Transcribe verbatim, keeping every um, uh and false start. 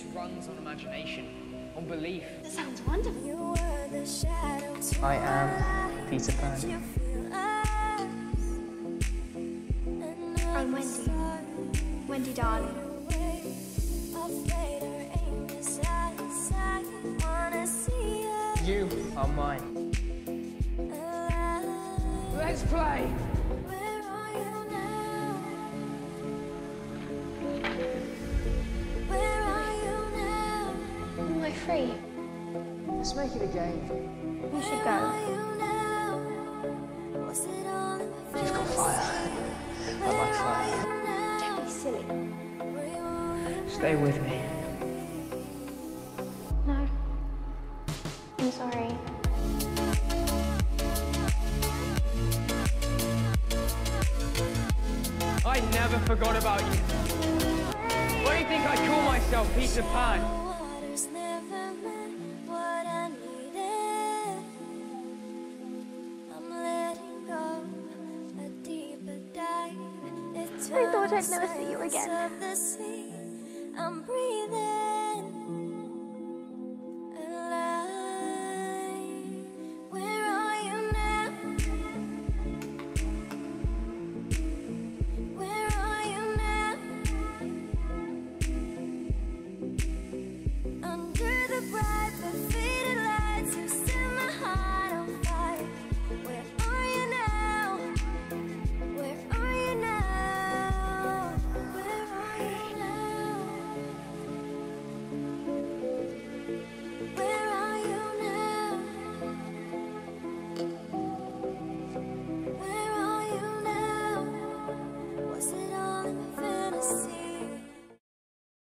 This runs on imagination, on belief. That sounds wonderful. I am Peter Pan. I'm Wendy. Wendy darling. You are mine. Let's play! Am I free? Let's make it a game. You should go. You've got fire. I like fire. Don't be silly. Stay with me. No. I'm sorry. I never forgot about you. Why do you think I call myself Peter Pan? I thought I'd never see you again. I'm breathing.